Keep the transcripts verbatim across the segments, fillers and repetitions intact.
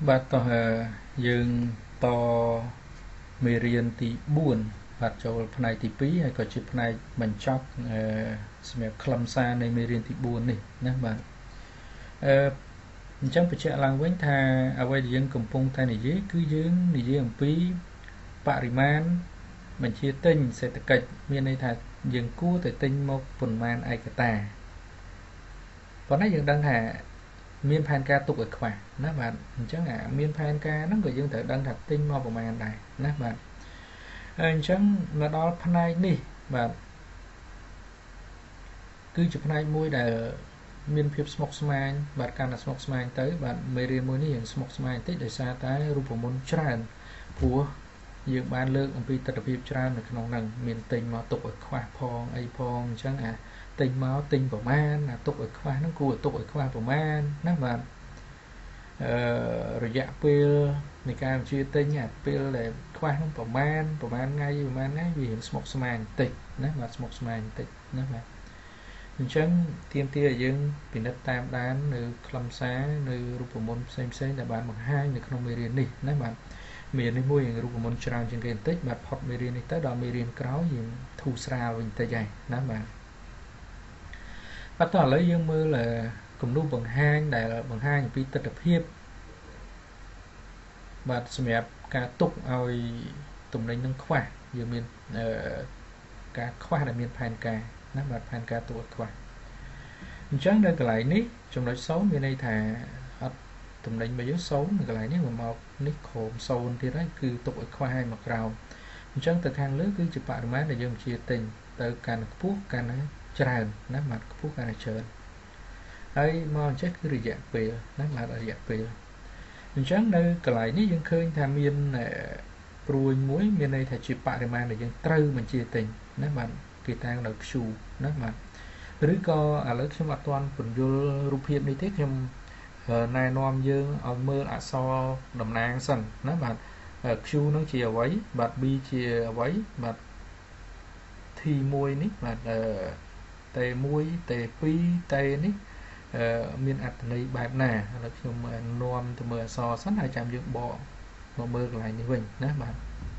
បាទតោះយើងតមេរៀនទីbốnបាទចូលផ្នែកទីtwoហើយក៏ជាផ្នែកបញ្ចប់សម្រាប់ខ្លឹមសារនៃមេរៀនទីbốnនេះណាបាទអឺអញ្ចឹងបញ្ជាក់ឡើងវិញថាអ្វីដែលយើងកំពុងតែនិយាយគឺយើងនិយាយអំពីបរិមាណបញ្ជាទិញសេដ្ឋកិច្ចមានន័យថាយើងគួរតែទិញមកប៉ុន្មានឯកតាប៉ុន្តែយើងដឹងថាមានផែនការទុកឲ្យខ្វះណាបាទអញ្ចឹងអាមានផែនការហ្នឹងក៏យើងត្រូវដឹងថាទិញមកប្រមាណដែរណាបាទអញ្ចឹងមកដល់ផ្នែកនេះបាទគឺជាផ្នែកមួយដែលមានភាពស្មុគស្មាញបាទកាន់តែស្មុគស្មាញទៅបាទមេរៀនមួយនេះយើងស្មុគស្មាញបន្តិចដោយសារតែរូបមន្តច្រើនព្រោះយើងបានលើកអំពីទស្សនវិជ្ជាច្រើននៅក្នុងហ្នឹងមានទិញមកទុកឲ្យខ្វះផងអីផងអញ្ចឹងអាទិញមកទិញប្រមាណអាទុកឲ្យខ្វះហ្នឹងគួរទុកឲ្យខ្វះប្រមាណណាបាទអឺរយៈពេលនៃការបញ្ជាទិញអាពេលដែលខ្វះហ្នឹងប្រមាណប្រមាណថ្ងៃប្រមាណថ្ងៃវាស្មុគស្មាញបន្តិចណាបាទស្មុគស្មាញបន្តិចណាបាទអញ្ចឹងទាមទារឲ្យយើងពិនិត្យតាមដាននៅខ្លឹមសារនៅរូបមន្តផ្សេងផ្សេងដែលបានបង្ហាញនៅក្នុងមេរៀននេះណាបាទមេរៀននេះមួយរូបមន្តច្រើនជាងគេបន្តិចបាទផុតមេរៀននេះទៅដល់មេរៀនក្រោយយើងធូរស្រាលវិញបន្តិចហើយណាបាទបាទតោះឥឡូវយើងមើលគំនូសបង្ហាញដែលបង្ហាញអំពីទស្សនវិជ្ជាបាទសម្រាប់ការទុកឲ្យទំនិញនឹងខ្វះយើងមានការខ្វះដែលមានផែនការណាបាទផែនការទុកឲ្យខ្វះអញ្ចឹងនៅកន្លែងនេះចំណុចศูนย์មានន័យថាអត់ទំនិញរបស់យើងศูนย์នៅកន្លែងនេះមកនេះក្រោមศูนย์ទៀតហើយគឺទុកឲ្យខ្វះឲ្យមកក្រោមអញ្ចឹងទៅខាងលើគឺជាបរិមាណដែលយើងជាទិញទៅកាន់ខ្ពស់កាន់ច្រើនណាបាទខ្ពស់កាន់ច្រើនហើយមកអញ្ចឹងគឺរយៈពេលណាបាទរយៈពេលអញ្ចឹងនៅកន្លែងនេះយើងឃើញថាមានព្រួយមួយមានន័យថាជាបរិមាណដែលយើងត្រូវបញ្ជាទិញណាបាទគេតាំងនៅ Q ណាបាទឬក៏ឥឡូវខ្ញុំអត់ទាន់ពន្យល់រូបភាពនេះទេខ្ញុំណែនាំយើងឲ្យមើលអក្សរតំណាងសិនណាបាទ Q នឹងជាអ្វីបាទ B ជាអ្វីបាទ T មួយនេះបាទT មួយ T ពីរ T នេះមានអត្ថន័យបែបណាឥឡូវខ្ញុំនាំទៅមើលអក្សរសិនហើយចាំយើងបកមកមើលកន្លែងនេះវិញណាបាទ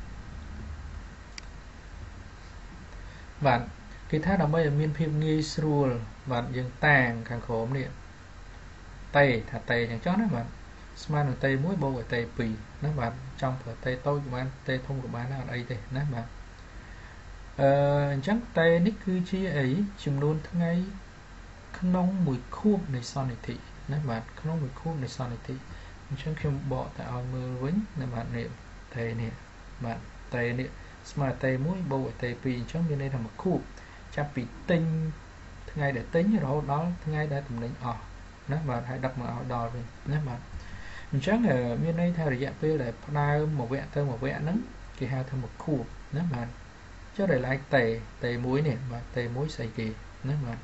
បាទគេថាដើម្បីឲ្យមានភាពងាយស្រួលបាទយើងតាំងខាងក្រោមនេះតេថាតេអញ្ចឹងចុះណាបាទស្មើនឹងតេមួយបូកឲ្យតេពីរណាបាទចង់ប្រើតេតូចក៏បានតេធំក៏បានដែរអត់អីទេណាបាទអឺអញ្ចឹងតេនេះគឺជាអីចំនួនថ្ងៃក្នុងមួយខួបនៃសន្និធិណាបាទក្នុងមួយខួបនៃសន្និធិអញ្ចឹងខ្ញុំបកតែឲ្យមើលវិញណាបាទនេះតេនេះបាទតេនេះស្មើតេមួយបូកឲ្យតេពីរអញ្ចឹងមានន័យថាមួយខួបចាប់ពីទិញថ្ងៃដែលទិញរហូតដល់ថ្ងៃដែលទំនិញអស់ណាបាទហើយដឹកមកឲ្យដល់វិញណាបាទអញ្ចឹងមានន័យថារយៈពេលដែលផ្ដើមមួយវគ្គទៅមួយវគ្គហ្នឹងគេហៅថាមួយខួបណាបាទចុះដែលឡែកតេតេមួយនេះបាទតេមួយស្អីគេណាបាទ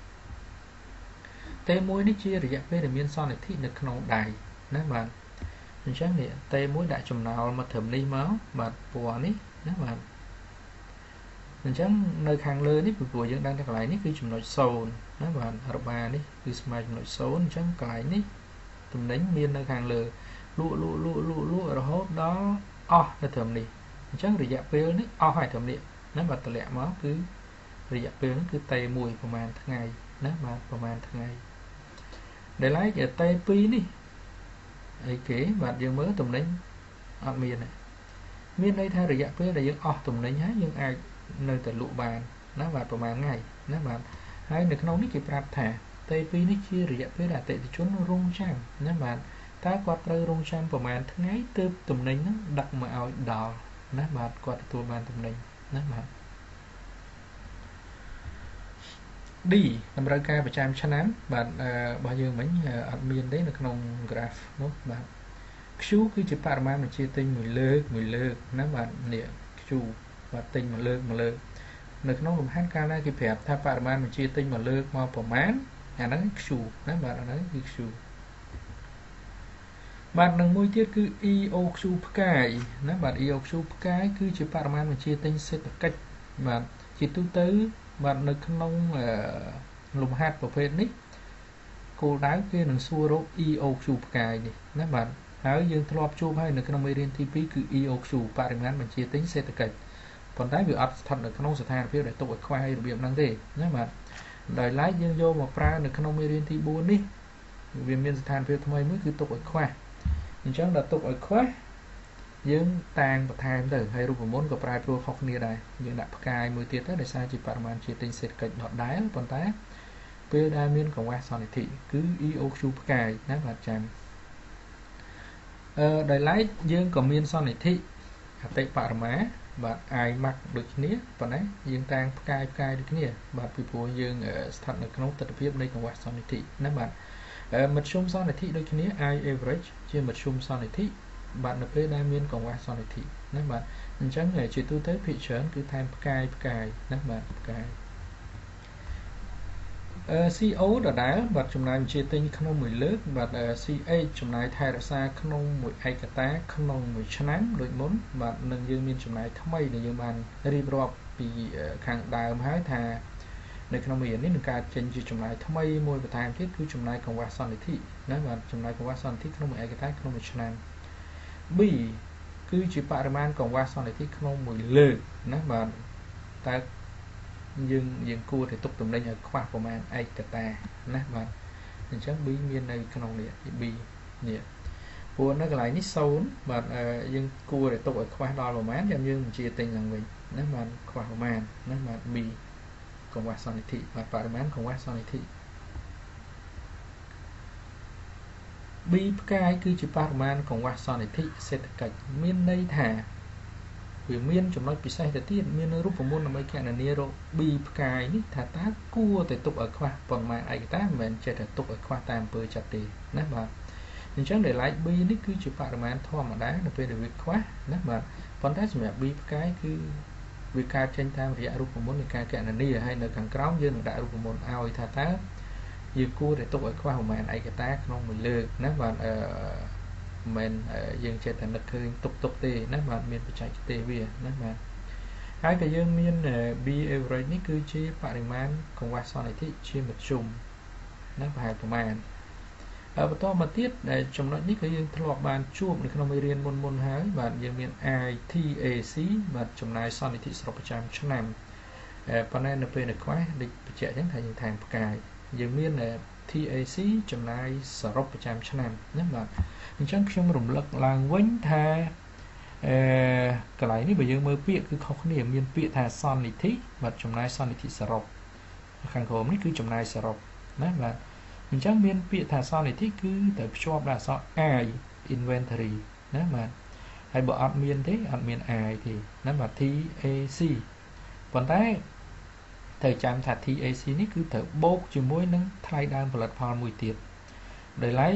តេមួយនេះជារយៈពេលដែលមានសន្និធិនៅក្នុងដៃណាបាទអញ្ចឹងនេះតេមួយដាក់ចំណោលមកត្រឹមនេះមកបាទពណ៌នេះណាបាទអញ្ចឹងនៅខាងលើនេះពីព្រោះយើងដឹងថាកន្លែងនេះគឺចំណុចศูนย์ណាបាទរបានេះគឺស្មើចំណុចศูนย์អញ្ចឹងកន្លែងនេះទំនិញមាននៅខាងលើលក់លក់លក់លក់លក់រហូតដល់អស់នៅត្រឹមនេះអញ្ចឹងរយៈពេលនេះអស់ហើយត្រឹមនេះណាបាទតម្លាក់មកគឺរយៈពេលនេះគឺតេមួយប្រហែលថ្ងៃណាបាទប្រហែលថ្ងៃដែលឡែកតេពីរនេះអីគេបាទយើងមើលទំនិញអត់មានទេមានន័យថារយៈពេលដែលយើងអស់ទំនិញហើយយើងអាចនៅតែលក់បានណាបាទប្រហែលថ្ងៃណាបាទហើយនៅក្នុងនេះគេប្រាប់ថាតេពីរនេះជារយៈពេលអតិថិជនរងចាំណាបាទតើគាត់ត្រូវរងចាំប្រហែលថ្ងៃទើបទំនិញហ្នឹងដឹកមកឲ្យដល់ណាបាទគាត់ទទួលបានទំនិញណាបាទ D តម្រូវការប្រចាំឆ្នាំបាទរបស់យើងមិញអត់មានទេនៅក្នុង graph នោះបាទ Q គឺជាបរិមាណបញ្ជាទិញមួយលើកមួយលើកណាបាទនេះ Q បាទទិញមួយលើកមួយលើកនៅក្នុងលំហាត់កាលណាគេប្រាប់ថាបរិមាណបញ្ជាទិញមួយលើកមកប្រមាណអាហ្នឹង Q ណាបាទអាហ្នឹងគឺ Q បាទនឹងមួយទៀតគឺ E O Q ផ្កាយណាបាទ E O Q ផ្កាយគឺជាបរិមាណបញ្ជាទិញសេដ្ឋកិច្ចបាទជាទូទៅបាទនៅក្នុងលំហាត់ប្រភេទនេះគោលដៅគេនឹងសួររក E O Q ផ្កាយនេះណាបាទហើយយើងធ្លាប់ជួបហើយនៅក្នុងមេរៀនទីពីរគឺ E O Q បរិមាណបញ្ជាទិញសេដ្ឋកិច្ចប៉ុន្តែវាអត់ស្ថិតនៅក្នុងស្ថានភាពដែលទុកឲ្យខ្វះហើយរបៀបហ្នឹងទេណាបាទដោយឡែកយើងយកមកប្រើនៅក្នុងមេរៀនទីបួននេះវាមានស្ថានភាពថ្មីមួយគឺទុកឲ្យខ្វះអញ្ចឹងដល់ទុកឲ្យខ្វះយើងតាំងបន្ថែមទៅហើយរូបមន្តក៏ប្រែប្រួលខុសគ្នាដែរយើងដាក់ផ្កាយមួយទៀតទៅដោយសារជាបរិមាណជាទិញសេដ្ឋកិច្ចដដែលប៉ុន្តែពេលដែលមានកង្វះសន្និធិគឺ E O Q ផ្កាយណាបាទចាំអឺដោយឡែកយើងក៏មានសន្និធិអតិបរមាបាទ I max ដូចគ្នាប៉ុន្តែយើងតាំងផ្កាយផ្កាយដូចគ្នាបាទពីព្រោះយើងស្ថិតនៅក្នុងទិដ្ឋភាពនៃកង្វះសន្និធិណាបាទមធ្យមសន្និធិដូចគ្នា I average ជាមធ្យមសន្និធិបាទនៅពេលដែលមានកង្វះសន្និធិណាបាទអញ្ចឹងជាទូទៅភាគច្រើនគឺថែមផ្កាយផ្កាយណាបាទផ្កាយអឺ C O ដដែលបាទចំណាយបញ្ជាទិញក្នុងមួយលើកបាទ C H ចំណាយថែរក្សាក្នុងមួយឯកតាក្នុងមួយឆ្នាំដូចមុនបាទនឹងយើងមានចំណាយថ្មីដែលយើងបានរៀបរាប់ពីខាងដើមហើយថានៅក្នុងមេរៀននេះនឹងកើតចេញជាចំណាយថ្មីមួយបន្ថែមទៀតគឺចំណាយកង្វះសន្និធិណាបាទចំណាយកង្វះសន្និធិក្នុងមួយឯកតាក្នុងមួយឆ្នាំ B គឺជាបរិមាណកង្វះសន្និធិក្នុងមួយលើកណាបាទតើយើងយើងគួរតែទុកតំណែងឲ្យខ្វះប្រមាណឯកតាណាបាទអញ្ចឹង B មាននៅក្នុងនេះ B នេះព្រោះនៅកន្លែងនេះศูนย์បាទយើងគួរតែទុកឲ្យខ្វះដល់ប្រមាណចាំយើងបញ្ជាទិញឡើងវិញណាបាទខ្វះប្រមាណណាបាទ B កង្វះសន្និធិបាទបរិមាណកង្វះសន្និធិ B ផ្កាយគឺជាបរិមាណកង្វះសន្និធិសេដ្ឋកិច្ចមានន័យថាវាមានចំណុចពិសេសទៅទៀតមានរូបមន្តដើម្បីគណនារក B ផ្កាយនេះថាតើគួរតែទុកឲ្យខ្វះប៉ុន្មានឯកតាមិនមែនចេះតែទុកឲ្យខ្វះតាមអំពើចិត្តទេណាបាទអញ្ចឹងដែល like B នេះគឺជាបរិមាណធម្មតានៅពេលដែលវាខ្វះណាបាទប៉ុន្តែសម្រាប់ B ផ្កាយគឺវាកើតចេញតាមរយៈរូបមន្តនៃការគណនាហើយនៅខាងក្រោមយើងនឹងដាក់រូបមន្តឲ្យថាតើយើងគួរតែទុកឲ្យខ្វះប្រមាណឯកតាក្នុងមួយលើកណាបាទអឺមិនយើងចេះតែនឹកឃើញទុកទុកទេណាបាទមានបច្ចេកទេសវាណាបាទហើយក៏យើងមាន B average នេះគឺជាបរិមាណកង្វះសន្និធិជាមធ្យមណាប្រហែលប្រមាណហើយបន្តមកទៀតដែលចំណុចនេះក៏យើងធ្លាប់បានជួបនៅក្នុងមេរៀនមុនមុនហើយបាទយើងមាន I T A C បាទចំណាយសន្និធិសរុបប្រចាំឆ្នាំប៉ុន្តែនៅពេលនៅខ្វះដូចបញ្ជាក់អញ្ចឹងថាយើងថែមផ្កាយយើងមាន T A C ចំណាយសរុបប្រចាំឆ្នាំណាបាទអញ្ចឹងខ្ញុំរំលឹកឡើងវិញថាអឺកន្លែងនេះបើយើងមើលពាក្យគឺខុសគ្នាមានពាក្យថាសន្និធិបាទចំណាយសន្និធិសរុបខាងក្រោមនេះគឺចំណាយសរុបណាបាទអញ្ចឹងមានពាក្យថាសន្និធិគឺត្រូវភ្ជាប់ដោយអក្សរ I inventory ណាបាទហើយបើអត់មានទេអត់មាន I ទេណាបាទ T A C ប៉ុន្តែត្រូវចាំថា T A C នេះគឺត្រូវបូកជាមួយនឹងថ្លៃដើមផលិតផលមួយទៀតដោយឡែក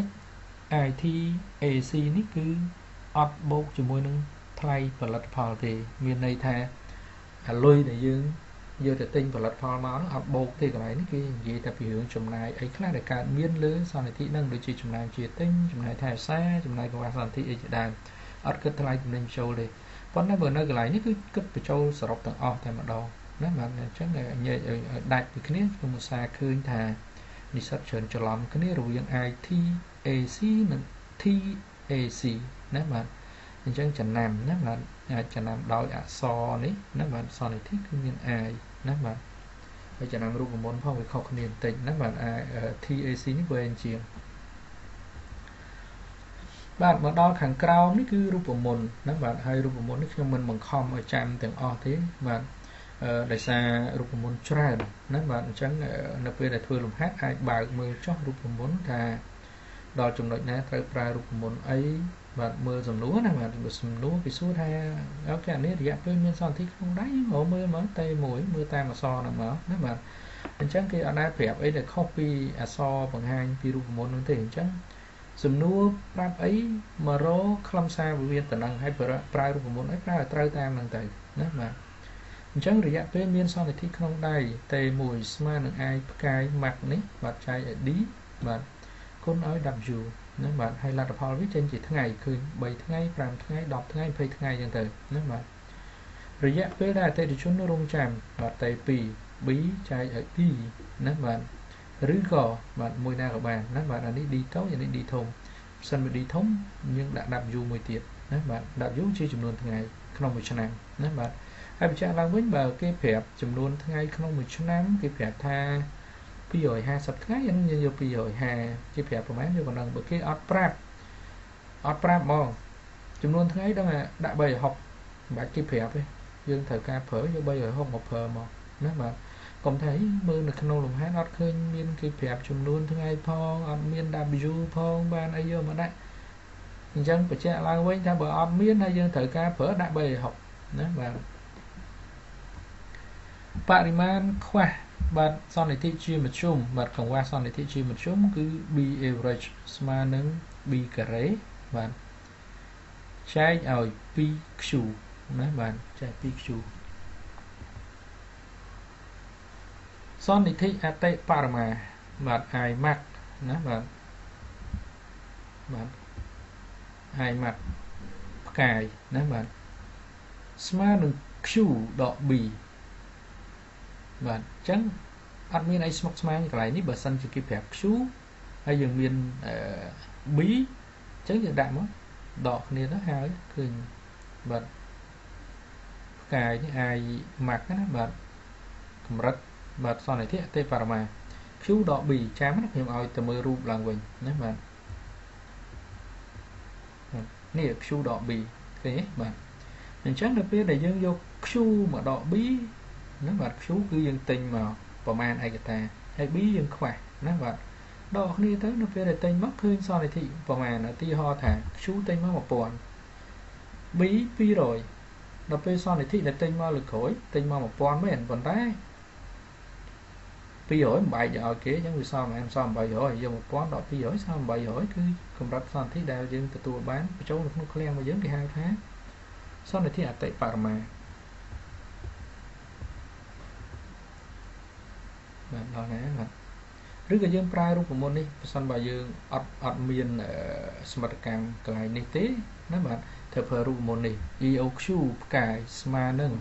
I T A C នេះគឺអត់បូកជាមួយនឹងថ្លៃផលិតផលទេមានន័យថាអាលុយដែលយើងយកទៅទិញផលិតផលមកនោះអត់បូកទេកន្លែងនេះគេនិយាយតែពីរឿងចំណាយអីខ្លះដែលកើតមានលើសន្និធិហ្នឹងដូចជាចំណាយជាទិញចំណាយថែរក្សាចំណាយកង្វះសន្និធិអីជាដើមអត់គិតថ្លៃទំនិញចូលទេប៉ុន្តែបើនៅកន្លែងនេះគឺគិតបញ្ចូលសរុបទាំងអស់តែម្ដងណាបាទអញ្ចឹងញែកឲ្យដាច់ពីគ្នាខ្ញុំឧស្សាហ៍ឃើញថានិស្សិតច្រើនច្រឡំគ្នារវាង I T A C និង T A C ណាបាទអញ្ចឹងចំណាំណាបាទអាចចំណាំដោយអក្សរនេះណាបាទសន្និធិគឺមាន I ណាបាទហើយចំណាំរូបមន្តផងវាខុសគ្នាបន្តិចណាបាទ T A C នេះវែងជាងបាទមកដល់ខាងក្រោមនេះគឺរូបមន្តណាបាទហើយរូបមន្តនេះខ្ញុំមិនបង្ខំឲ្យចាំទាំងអស់ទេបាទដោយសាររូបមន្តច្រើនណាបាទអញ្ចឹងនៅពេលដែលធ្វើលំហាត់អាចបើកមើលចុះរូបមន្តថាដល់ចំណុចណាត្រូវប្រើរូបមន្តអីបាទមើលសំណួរណាបាទបើសំណួរគេសួរថាអូខេនេះរយៈពេលមានសន្និធិក្នុងដៃយើងមើលមើលតេមួយមើលតាមអក្សរហ្នឹងមកណាបាទអញ្ចឹងគេអត់ដែរប្រាប់អីដែលខុសពីអក្សរបង្ហាញពីរូបមន្តនោះទេអញ្ចឹងសំណួរប្រាប់អីមករកខ្លឹមសារវិវិធតំណឹងឲ្យប្រើរូបមន្តឲ្យប្រើឲ្យត្រូវតាមហ្នឹងទៅណាបាទអញ្ចឹងរយៈពេលមានសន្និធិក្នុងដៃតេមួយស្មើនឹង I ផ្កាយ max នេះបាទចែកឲ្យ D បាទគុណឲ្យ W ណាបាទហើយលទ្ធផលវាចេញជាថ្ងៃឃើញបីថ្ងៃប្រាំថ្ងៃដប់ថ្ងៃยี่สิบថ្ងៃអញ្ចឹងទៅណាបាទរយៈពេលដែលអតិថិជនរងចាំបាទតេពីរ B ចែកឲ្យ D ណាបាទឬក៏បាទមួយណាក៏បានណាបាទអានេះ D តូចអានេះ D ធំ sân bị đi thống nhưng đã đạp du mười tiệt nè bạn đạp du chia chấm luôn tháng ngày không một trăm năm nè bạn ai bị cha lang với bờ cái phẹp chấm luôn tháng ngày không một trăm năm cái phẹp tha bây giờ hai sập tháng ngày như như bây giờ hai cái phẹp của máy như còn đang bữa cái art prep art prep mong chấm luôn tháng ngày đó là đã bày học bài cái phẹp ấy dương thời ca phở như bây giờ không một phở mà nè bạn còn thấy mưa là khăn lồng hát ọt khơi miên cái phẹp chùm luôn thứ ngày phong ọt miên đạp du phong ban ấy vô mà đấy dân phải chạy lang với ta bờ ọt miên hay dân thời ca phở đã bày học đó và pariman khoa bạn son này thị chi một chung bạn còn qua son này thị chi một chung cứ b average sma nâng b cả rế bạn trái ở p q nói bạn trái p q son này thị ate parma bạn ai mặc nó bạn bạn ai mặc cài nó bạn smart đừng q đọ bì bạn trắng admin ai smart smart như cái này bờ sân chỉ kịp phép q hay dừng miền bí trắng dừng đạm á đọ nên nó hai cười bạn cài những ai mặc nó bạn cầm rất và sau này thiết tê phà mà khiếu đỏ bì chám nó nhiều oi từ mưa ru làng quỳnh nếu mà nè khiếu đỏ bì thế mà mình chắc được biết để dương vô khiếu mà đỏ bí nó mà khiếu cứ dân tình mà vào man ai ta hay bí dân khỏe nó mà đỏ đi tới nó phía để tên mất hơn sau này thì vào màn ở ti ho thả khiếu tên mất một bọn bí bí rồi đọc phía sau này thì là tên mo lực khối tên mo một bọn mấy anh còn tay bây giờ bài giờ kế giống như sao mà em sao bài hỏi giờ một quán đó bây giờ sao bài hỏi cứ không đặt son thiết đào dương từ tua bán chỗ nó không len mà giống cái hai tháng sau này thì à tại Parma bạn đó nè bạn rất là dương prai của môn đi son bài dương ọt ọt miền smart cam cái này tế nó bạn theo peru môn đi ioq cái smart nâng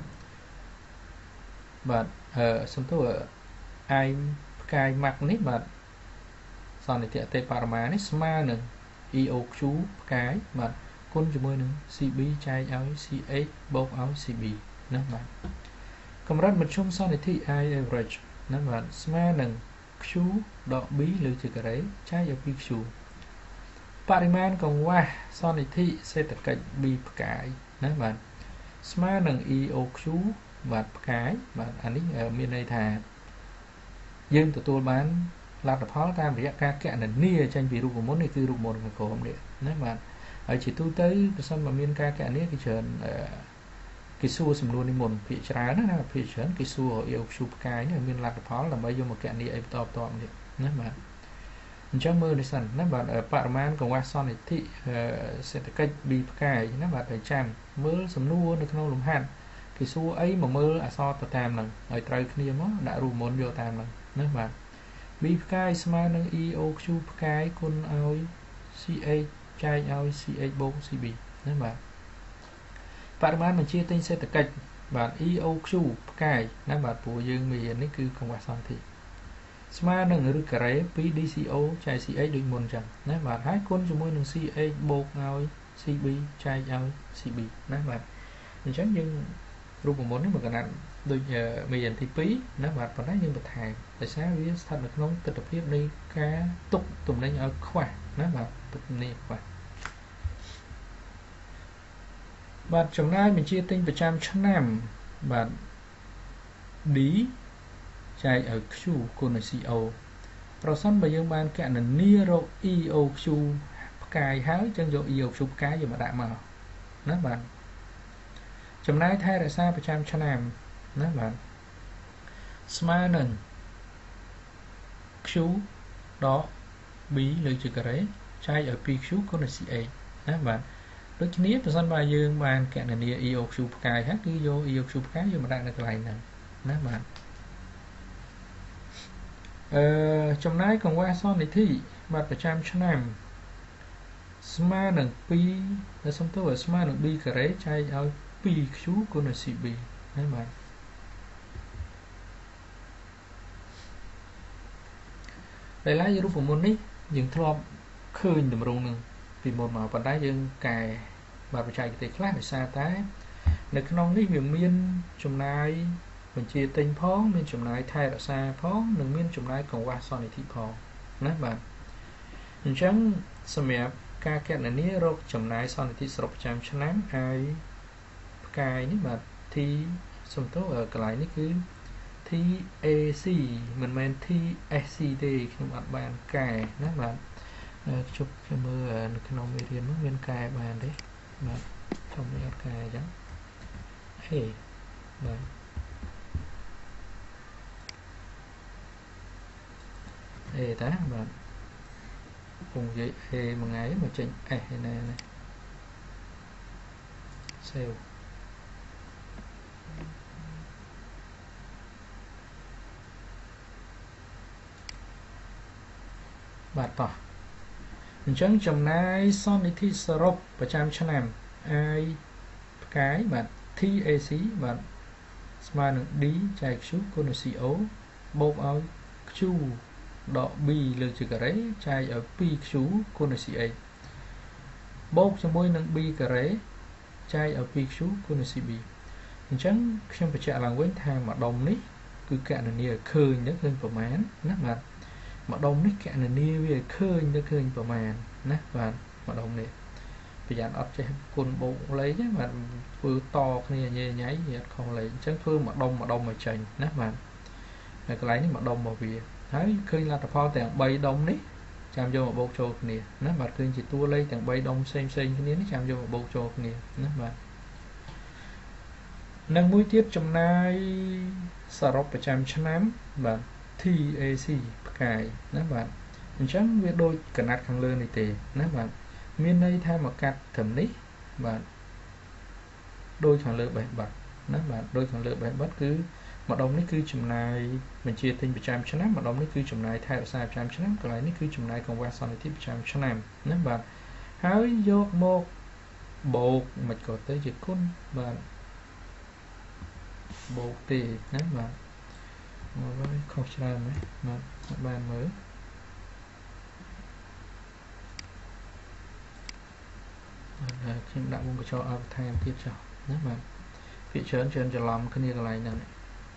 bạn ở xong tôi ở ai cài mặt nít mà sau này thì tê parma nít sma nè io chú cái mà con cho mới nè cb chai áo ch bốc áo cb nó mà cầm rất một chung sau này thì ai average nó mà sma nè chú đọ bí lưu trừ cái đấy chai ở pixu pariman còn qua sau này thì sẽ tất cả bị cái nó mà sma nè io chú và cái mà anh ấy ở miền đây thà dương tụi tôi bán là tập hóa tam để ca kẹn là nia tranh vì của món này cứ rụng một người khổ không điện nếu mà ở chỉ tôi tới xong mà miên ca kẹn này cái chuyện cái xu sầm luôn đi một vị trái nó là vị chuyển cái xu ở yêu chụp cái này miên là tập hóa là bây giờ một kẹn đi em to to điện nếu mà trong mơ này sẵn nếu bạn ở Parman còn qua son này thị sẽ cách bị cái nếu bạn phải chạm mơ sầm luôn được không lùng hàn cái xu ấy mà mơ à so tập tam lần ở trời kia nó đã rủ môn vô tam lần nếu mà bị cái smart nâng io chu cái con ơi ca chai ơi ca bốn cb nếu mà bạn bán mình chia tên sẽ tập cách bạn io chu cái nếu bạn của dương mình hiện nay cứ không qua son thì smart nâng được cái pdco chai ca được môn chẳng nếu bạn hai con cho môi nâng ca bốn ơi cb chai ơi cb nếu bạn mình chắc nhưng rút một món mà cái này đôi miền thì phí nó mà còn nói như một hàng tại sao vì thật được không tự tập tiếp đi cá tục tùng lên ở khỏe nó mà tục nè khỏe bạn trong nay mình chia tinh một trăm trăm năm bạn đi chạy ở Q con là co rồi xong bây giờ bạn kẹn là nero ioq cài hái chân dụ ioq cái gì mà đã màu nó bạn trong nay thay là sao trăm trăm năm nó bạn smart nâng q đó bí lưu trừ cái đấy chai ở pq có là ca đó bạn đối với nếp sân bài dương bàn kẹn này nia ioq cài hát đi vô ioq cái gì mà đang được lại nè đó bạn ờ, trong nay còn qua son này thì bạn phải trăm trăm năm smart nâng pi là xong tôi ở smart nâng bi cái đấy chai ở pq con là cb đấy bạn đây làรูปมนต์นี้ยังทลอบคืนดำรงหนึ่งពីមុនមកប៉ុន្តែយើងកែបាទបច្ចេកទេសខ្លះដោយសារតែនៅក្នុងនេះវាមានចំណាយបញ្ជាទិញផងមានចំណាយថែរក្សាផងនិងមានចំណាយកង្វះសន្និធិផងណាបាទអញ្ចឹងសម្រាប់ការគណនារកចំណាយសន្និធិសរុបប្រចាំឆ្នាំហើយ ផ្កាយនេះបាទ T សំទោកន្លែងនេះគឺ T A C មិនមែន T S C ទេខ្ញុំអត់បានកែណាបាទជប់ខ្ញុំមើលនៅក្នុងមេរៀននោះមានកែបានទេបាទខ្ញុំអត់កែអញ្ចឹងហេបាទអេតាបាទគង់និយាយ A មួយថ្ងៃមកចេញ S ឯណាណា save បាទតោះអញ្ចឹងចំណាយសន្និធិសរុបប្រចាំឆ្នាំ I ផ្កាយបាទ T A C បាទស្មើនឹង D ចែក Q គុណនឹង C O បូកឲ្យ Q ដក B លើកជាការ៉េចែកឲ្យ 2 Q គុណនឹង C H បូកជាមួយនឹង B ការ៉េចែកឲ្យ 2 Q គុណនឹង C B អញ្ចឹងខ្ញុំបញ្ជាក់ឡើងវិញថាម្ដុំនេះគឺកណនាឃើញទៅឃើញប្រមាណណាបាទម្ដុំនេះកណនាវាឃើញទៅឃើញប្រមាណណាបាទម្ដុំនេះប្រយ័ត្នអត់ចេះគុណបូកលេខបាទធ្វើតគ្នាញ៉ៃញ៉ៃវាអត់ខុសលេខអញ្ចឹងធ្វើម្ដុំម្ដុំឲ្យចេញណាបាទនៅកន្លែងនេះម្ដុំរបស់វាហើយឃើញលទ្ធផលទាំង 3 ដុំនេះចាំយកមកបូកចូលគ្នាណាបាទឃើញជាតួលេខទាំង 3 ដុំផ្សេងផ្សេងគ្នានេះចាំយកមកបូកចូលគ្នាណាបាទនិងមួយទៀតចំណាយសរុបប្រចាំឆ្នាំបាទ T A C ផ្កាយណាបាទអញ្ចឹងវាដូចកណាត់ខាងលើនេះទេណាបាទមានន័យថាមកកាត់ត្រឹមនេះបាទដូចខាងលើបេះបិទណាបាទដូចខាងលើបេះបិទគឺម្ដុំនេះគឺចំណាយបញ្ជាទិញប្រចាំឆ្នាំម្ដុំនេះគឺចំណាយថែរក្សាប្រចាំឆ្នាំកន្លែងនេះគឺចំណាយកង្វះសន្និធិប្រចាំឆ្នាំណាបាទហើយយកមកបូកមិនក៏ទៅជាគុណបាទបូកទេណាបាទមកវិញខុសច្រើនណាស់បាទបានមើលបាទខ្ញុំដាក់មុខកញ្ចក់ឲ្យបន្ថែមទៀតចុះណាបាទភាគច្រើនច្រើនច្រឡំគ្នាកន្លែងហ្នឹង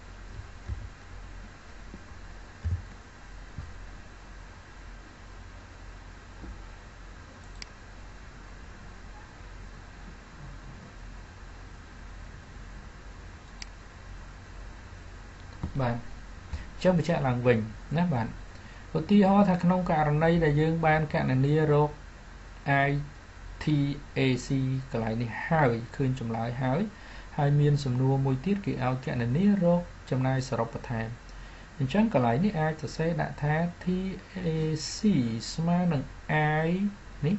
បាទចាំបញ្ជាក់ឡើងវិញណាបាទឧទាហរណ៍ថាក្នុងករណីដែលយើងបានកណនារក I T A C កន្លែងនេះហើយឃើញចម្លើយហើយហើយមានសំណួរមួយទៀតគេឲ្យកណនារកចំណាយសរុបបន្ថែមអញ្ចឹងកន្លែងនេះអាចសរសេរដាក់ថា T A C ស្មើនឹង I នេះ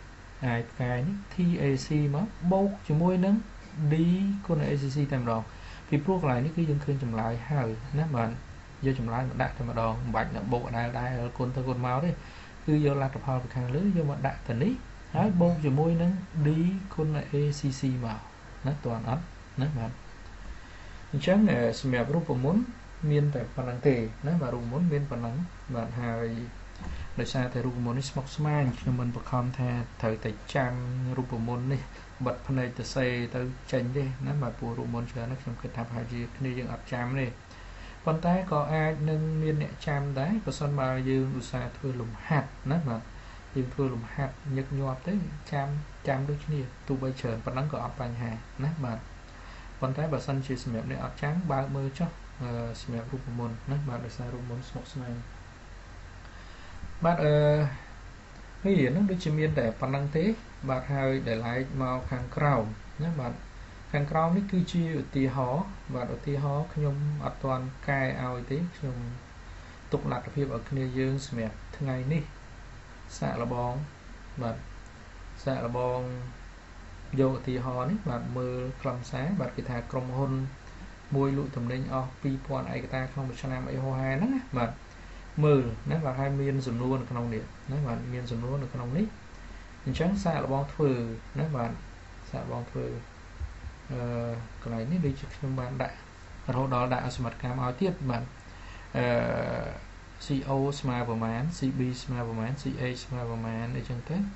I ផ្កាយនេះ T A C មកបូកជាមួយនឹង D គុណ A C C តែម្ដងពីព្រោះកន្លែងនេះគឺយើងឃើញចម្លើយហើយណាបាទយកចម្លើយមកដាក់តែម្ដងមិនបាច់បូកដែលដែរគុណទៅគុណមកទេគឺយកលទ្ធផលពីខាងលើយកមកដាក់ទៅនេះហើយបូកជាមួយនឹង D គុណ A C C មកណាតើអត់ណាបាទអញ្ចឹងសម្រាប់រូបមន្តមានតែប៉ុណ្្នឹងទេណាបាទរូបមន្តមានប៉ុណ្្នឹងបាទហើយដោយសារតែរូបមន្តនេះស្មុគស្មាញខ្ញុំមិនបង្ខំថាត្រូវតែចាំរូបមន្តនេះបិទភ្នែកទៅសេទៅចេញទេណាបាទព្រោះរូបមន្តច្រើនណាស់ខ្ញុំគិតថាប្រហែលជាគ្នាយើងអត់ចាំទេប៉ុន្តែក៏អាចនឹងមានអ្នកចាំដែរបើសិនបើយើងឧស្សាហ៍ធ្វើលំហាត់ណាបាទយើងធ្វើលំហាត់ញឹកញាប់ទៅចាំចាំដូចគ្នាទោះបីច្រើនប៉ុណ្ណឹងក៏អត់បញ្ហាណាបាទប៉ុន្តែបើសិនជាសម្រាប់អ្នកអត់ចាំបើកមើលចុះសម្រាប់រូបមន្តណាបាទដោយសាររូបមន្តស្មុគស្មាញបាទអឺនេះនឹងដូចជាមានតែប៉ុណ្្នឹងទេបាទហើយដែលឡែកមកខាងក្រោមណាបាទខាងក្រោមនេះគឺជាឧទាហរណ៍បាទឧទាហរណ៍ខ្ញុំអត់ទាន់កែឲ្យទេខ្ញុំទុកលទ្ធភាពឲ្យគ្នាយើងសម្រាប់ថ្ងៃនេះសាកល្បងបាទសាកល្បងយកឧទាហរណ៍នេះបាទមើលខ្លឹមសារបាទគេថាក្រុមហ៊ុនមួយលក់ទំនិញអស់ ពីរពាន់ ឯកតាក្នុងមួយឆ្នាំអីហោហែហ្នឹងណាបាទមើលណាបាទហើយមានសំណួរនៅក្នុងនេះណាបាទមានសំណួរនៅក្នុងនេះអញ្ចឹងសាកល្បងធ្វើណាបាទសាកល្បងធ្វើអឺកន្លែងនេះដូចជាខ្ញុំបានដាក់រហូតដល់ដាក់សមត្ថកម្មឲ្យទៀតបាទអឺ C O ស្មើប្រមាណ C B ស្មើប្រមាណ C H ស្មើប្រមាណអីចឹងទៅ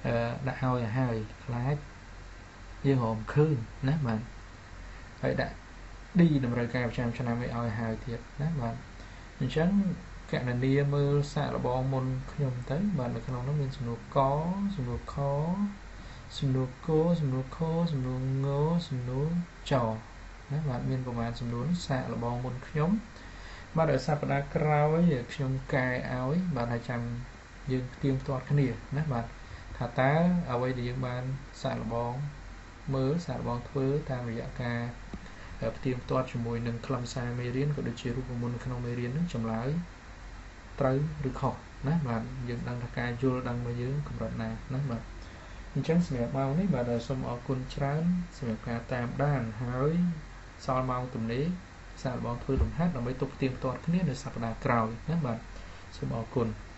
đã ao là hai lái dương hồn khơi nè bạn vậy đã đi nằm rồi cài trăm cho năm mươi ao hai thiệt nè bạn mình chẳng cả là đi mưa xạ là bom môn nhom tới bạn được nó mình sụp có sụp khó sụp cố sụp khó sụp ngố sụp trò nè bạn miền của bạn sụp xạ là bom môn nhóm mà đợi sao bạn cao ấy trong cài áo ấy bạn hai trăm dương tiêm toát cái này nè bạn thả tá ở đây thì bạn xạ là bom mưa xạ là bom thưa tam rịa ca ở tiêm toát cho mùi nâng khăm xa mê riêng của được chế rút của môn khăn mê riêng trong lái tới được khó nè bạn dương đang thả ca vô đang mới dưới cùng đoạn nào nè bạn chẳng sẽ bao ní bà đời xông ở quân trán sẽ cả tam đàn hơi sau mau tùm ní sao bọn thôi đồng hát là mấy tục tiêm toát cái này để sạc đà cào nè bạn xông ở quân